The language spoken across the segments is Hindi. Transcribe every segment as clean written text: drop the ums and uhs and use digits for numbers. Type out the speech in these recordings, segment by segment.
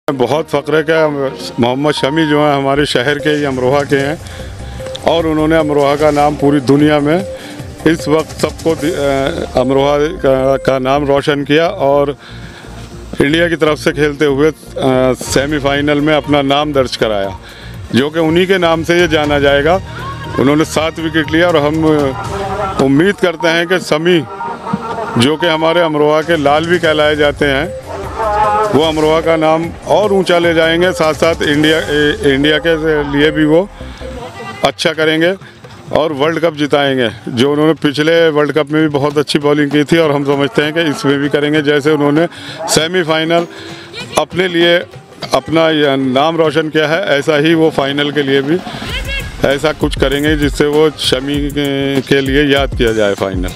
बहुत फ़ख्र है कि मोहम्मद शमी जो है हमारे शहर के ही अमरोहा के हैं और उन्होंने अमरोहा का नाम पूरी दुनिया में इस वक्त सबको अमरोहा का नाम रोशन किया और इंडिया की तरफ से खेलते हुए सेमीफाइनल में अपना नाम दर्ज कराया, जो कि उन्हीं के नाम से ये जाना जाएगा। उन्होंने 7 विकेट लिया और हम उम्मीद करते हैं कि शमी, जो कि हमारे अमरोहा के लाल भी कहलाए जाते हैं, वो अमरोहा का नाम और ऊंचा ले जाएंगे। साथ साथ इंडिया के लिए भी वो अच्छा करेंगे और वर्ल्ड कप जिताएंगे। जो उन्होंने पिछले वर्ल्ड कप में भी बहुत अच्छी बॉलिंग की थी और हम समझते हैं कि इसमें भी करेंगे। जैसे उन्होंने सेमीफाइनल अपने लिए अपना नाम रोशन किया है, ऐसा ही वो फाइनल के लिए भी ऐसा कुछ करेंगे जिससे वो शमी के लिए याद किया जाए फाइनल।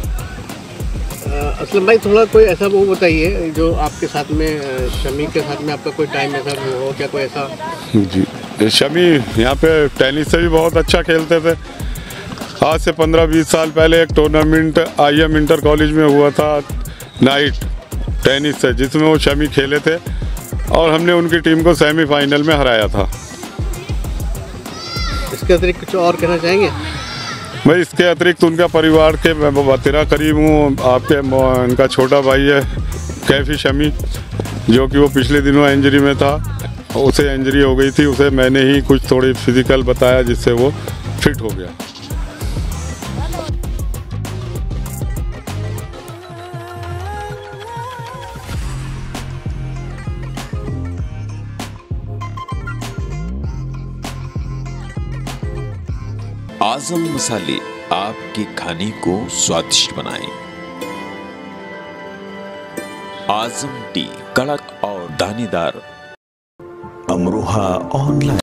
असलम भाई, थोड़ा कोई ऐसा वो बताइए जो आपके साथ में शमी के साथ में आपका कोई टाइम ऐसा हो क्या, कोई ऐसा? जी, शमी यहाँ पे टेनिस से भी बहुत अच्छा खेलते थे। आज से 15-20 साल पहले एक टूर्नामेंट IM इंटर कॉलेज में हुआ था नाइट टेनिस से, जिसमें वो शमी खेले थे और हमने उनकी टीम को सेमीफाइनल में हराया था। इसके अतिरिक्त कुछ और कहना चाहेंगे? मैं इसके अतिरिक्त उनका परिवार के तेरा करीब हूँ। आपके उनका छोटा भाई है कैफी शमी, जो कि वो पिछले दिनों इंजरी में था, उसे इंजरी हो गई थी। उसे मैंने ही कुछ थोड़ी फिजिकल बताया जिससे वो फिट हो गया। आजम मसाले आपके खाने को स्वादिष्ट बनाएं। आजम टी, कड़क और दानेदार। अमरोहा ऑनलाइन।